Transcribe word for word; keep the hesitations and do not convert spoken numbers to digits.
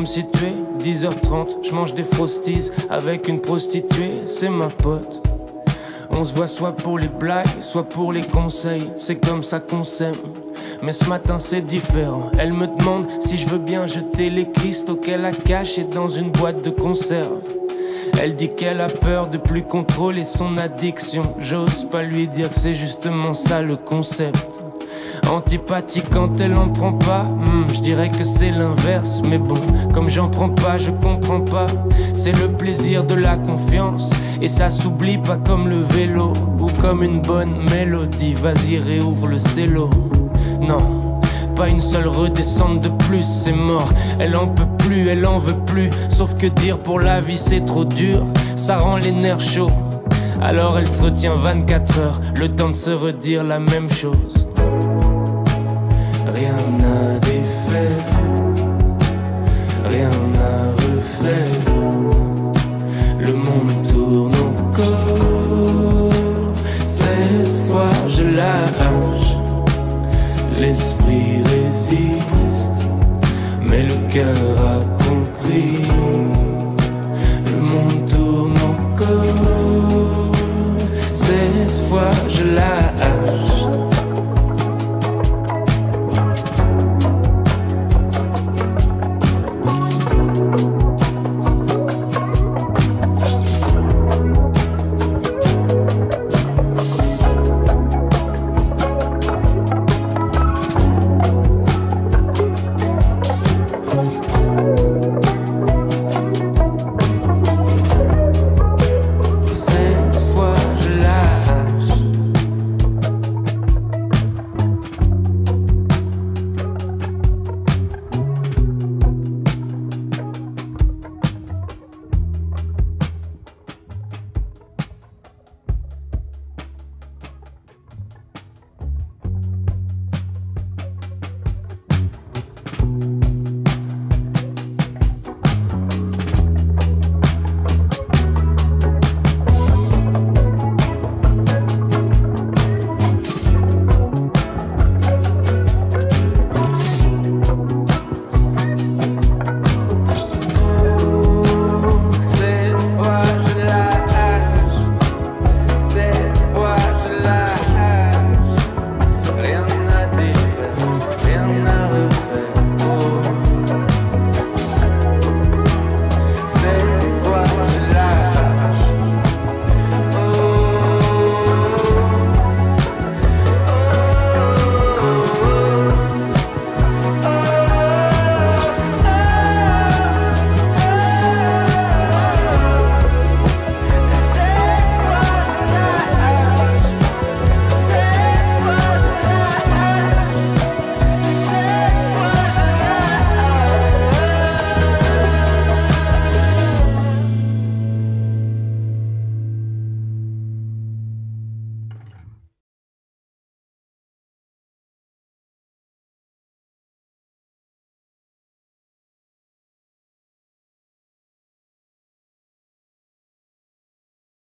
situer, dix heures trente, je mange des frosties avec une prostituée, c'est ma pote. On se voit soit pour les blagues, soit pour les conseils, c'est comme ça qu'on s'aime. Mais ce matin c'est différent, elle me demande si je veux bien jeter les cristaux qu'elle a cachés dans une boîte de conserve. Elle dit qu'elle a peur de plus contrôler son addiction. J'ose pas lui dire que c'est justement ça le concept. Antipathie quand elle en prend pas, hmm, je dirais que c'est l'inverse. Mais bon, comme j'en prends pas, je comprends pas. C'est le plaisir de la confiance, et ça s'oublie pas comme le vélo ou comme une bonne mélodie. Vas-y, réouvre le cello. Non, pas une seule redescente de plus, c'est mort. Elle en peut plus, elle en veut plus. Sauf que dire pour la vie c'est trop dur, ça rend les nerfs chauds. Alors elle se retient vingt-quatre heures, le temps de se redire la même chose. Rien n'a d'effet, rien n'a